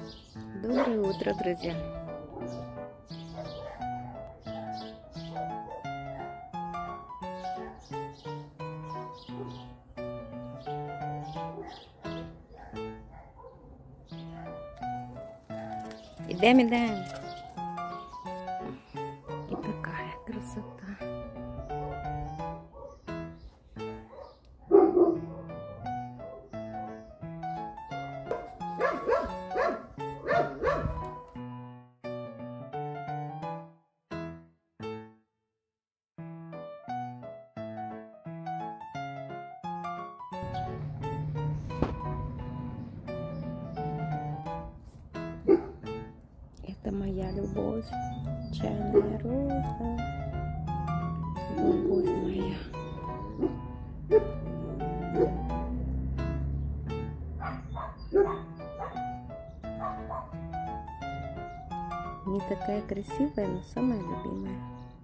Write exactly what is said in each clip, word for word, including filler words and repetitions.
Доброе утро, друзья! Идем, идем! И такая красота! Это моя любовь, чайная роза, любовь моя. Не такая красивая, но самая любимая.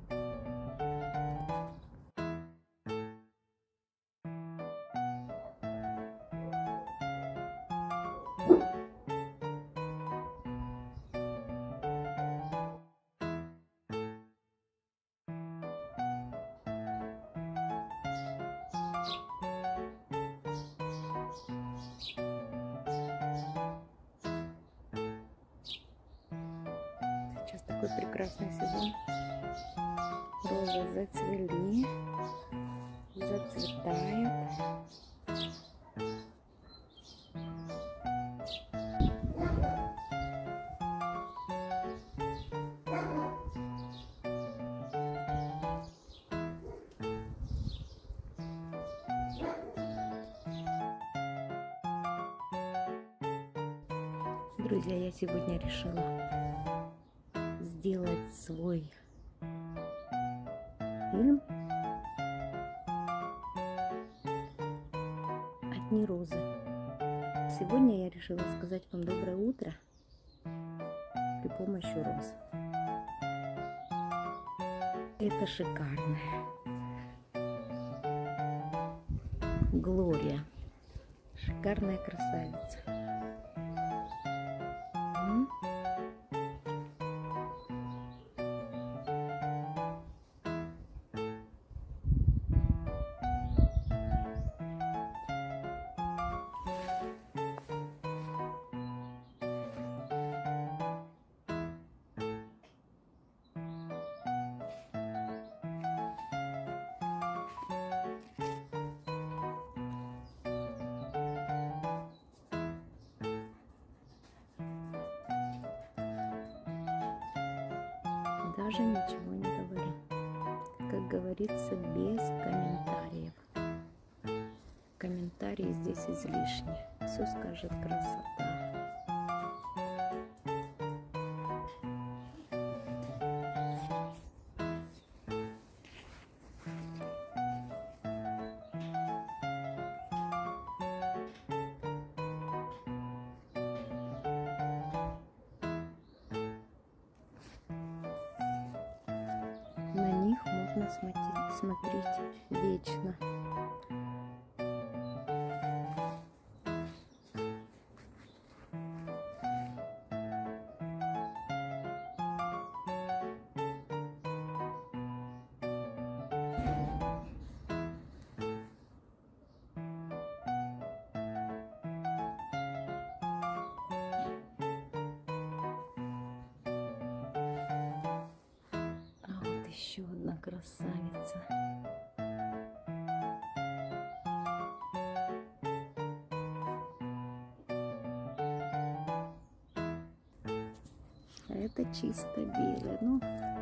Сейчас такой прекрасный сезон. Розы зацвели, зацветают. Друзья, я сегодня решила сделать свой фильм «Одни розы». Сегодня я решила сказать вам доброе утро при помощи роз. Это шикарная Глория, шикарная красавица. Даже ничего не говорю. Как говорится, без комментариев. Комментарии здесь излишни. Все скажет красота. На них можно смотреть, смотреть вечно. Еще одна красавица. А это чисто белая. Ну,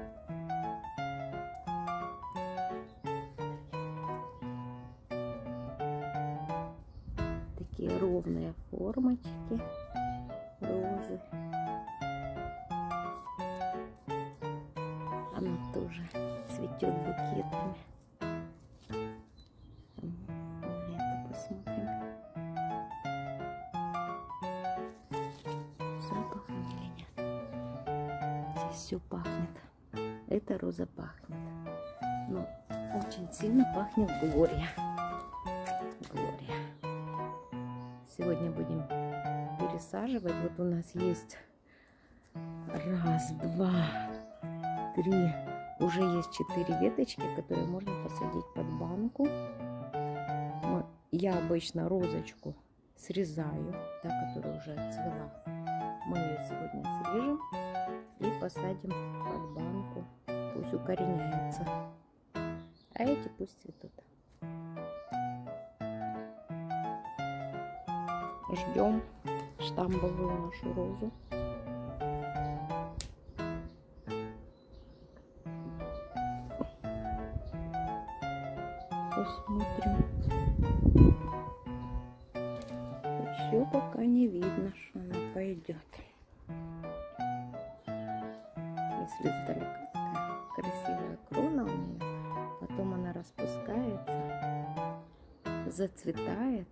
такие ровные формочки розы. Она тоже цветет букетами. Это посмотрим. Запах или нет? Здесь все пахнет. Эта роза пахнет. Но очень сильно пахнет Глория. Глория. Сегодня будем пересаживать. Вот у нас есть раз, два, три, уже есть четыре веточки, которые можно посадить под банку. Я обычно розочку срезаю, та, которая уже отцвела. Мы ее сегодня срежем и посадим под банку. Пусть укореняется. А эти пусть цветут. Ждем штамбовую нашу розу. Посмотрим. Еще пока не видно, что она пойдет. Если издалека такая красивая крона у нее, потом она распускается, зацветает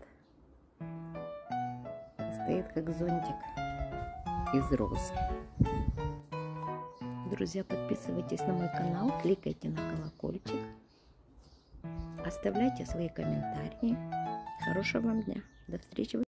и стоит как зонтик из роз. Друзья, подписывайтесь на мой канал, кликайте на колокольчик, оставляйте свои комментарии. Хорошего вам дня. До встречи.